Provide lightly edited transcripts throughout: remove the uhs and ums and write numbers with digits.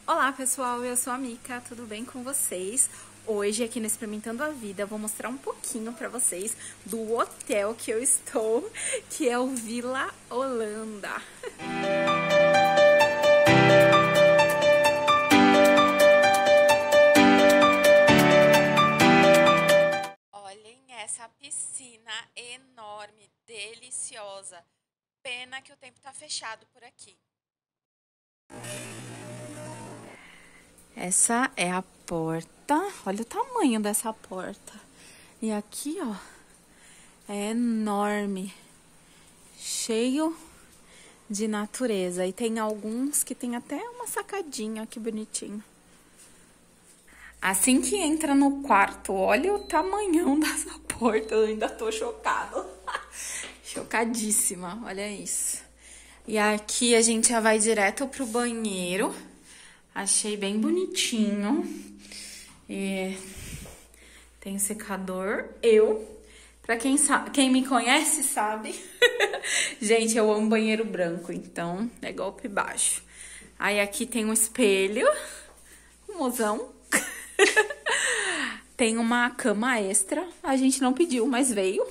Olá pessoal, eu sou a Mica, tudo bem com vocês? Hoje aqui no Experimentando a Vida eu vou mostrar um pouquinho pra vocês do hotel que eu estou, que é o Vila Holanda. Olhem essa piscina enorme, deliciosa. Pena que o tempo tá fechado por aqui. Essa é a porta. Olha o tamanho dessa porta. E aqui, ó, é enorme. Cheio de natureza. E tem alguns que tem até uma sacadinha, que bonitinho. Assim que entra no quarto, olha o tamanhão dessa porta. Eu ainda tô chocada. Chocadíssima, olha isso. E aqui a gente já vai direto pro banheiro. Achei bem bonitinho. E tem secador. Pra quem me conhece sabe. Gente, eu amo banheiro branco, então é golpe baixo. Aí aqui tem um espelho. Um mozão. Tem uma cama extra. A gente não pediu, mas veio.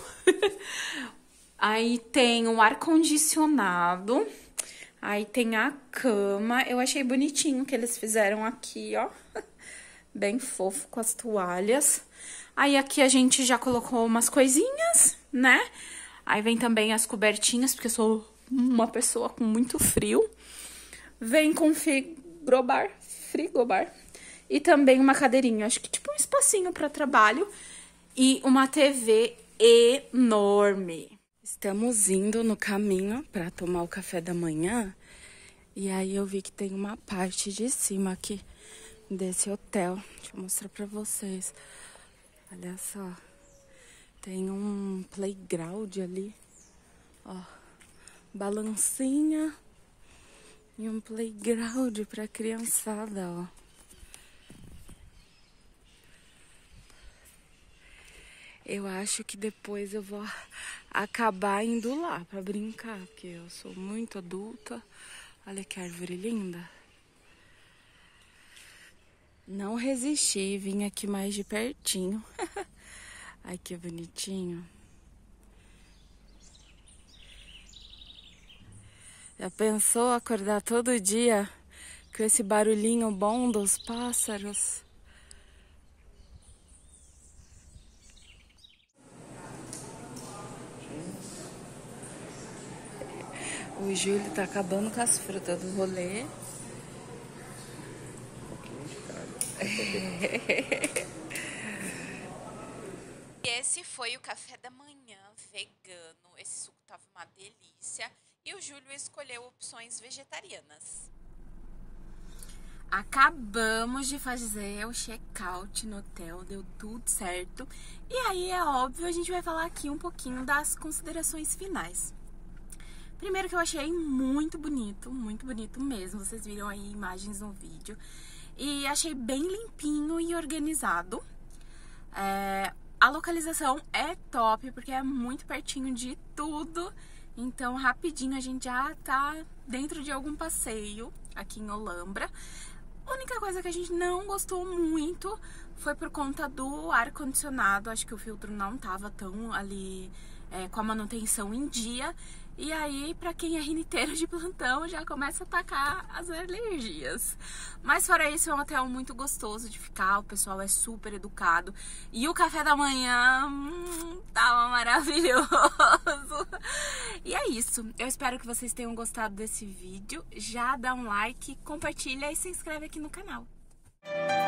Aí tem um ar-condicionado. Aí tem a cama. Eu achei bonitinho que eles fizeram aqui, ó. Bem fofo com as toalhas. Aí aqui a gente já colocou umas coisinhas, né? Aí vem também as cobertinhas, porque eu sou uma pessoa com muito frio. Vem com frigobar. E também uma cadeirinha, acho que tipo um espacinho para trabalho. E uma TV enorme. Estamos indo no caminho para tomar o café da manhã. E aí eu vi que tem uma parte de cima aqui desse hotel. Deixa eu mostrar para vocês. Olha só. Tem um playground ali. Ó. Balancinha. E um playground para criançada, ó. Eu acho que depois eu vou acabar indo lá pra brincar, porque eu sou muito adulta. Olha que árvore linda. Não resisti, vim aqui mais de pertinho. Ai, que bonitinho. Já pensou acordar todo dia com esse barulhinho bom dos pássaros? O Júlio tá acabando com as frutas do rolê. Um pouquinho de cada. E esse foi o café da manhã vegano. Esse suco tava uma delícia. E o Júlio escolheu opções vegetarianas. Acabamos de fazer o check-out no hotel, deu tudo certo. E aí, é óbvio, a gente vai falar aqui um pouquinho das considerações finais. Primeiro que eu achei muito bonito mesmo. Vocês viram aí imagens no vídeo. E achei bem limpinho e organizado. A localização é top, porque é muito pertinho de tudo. Então, rapidinho a gente já tá dentro de algum passeio aqui em Olambra. A única coisa que a gente não gostou muito foi por conta do ar-condicionado. Acho que o filtro não tava tão ali com a manutenção em dia. E aí, pra quem é riniteiro de plantão, já começa a atacar as alergias. Mas fora isso, é um hotel muito gostoso de ficar, o pessoal é super educado. E o café da manhã tava maravilhoso. E é isso, eu espero que vocês tenham gostado desse vídeo. Já dá um like, compartilha e se inscreve aqui no canal.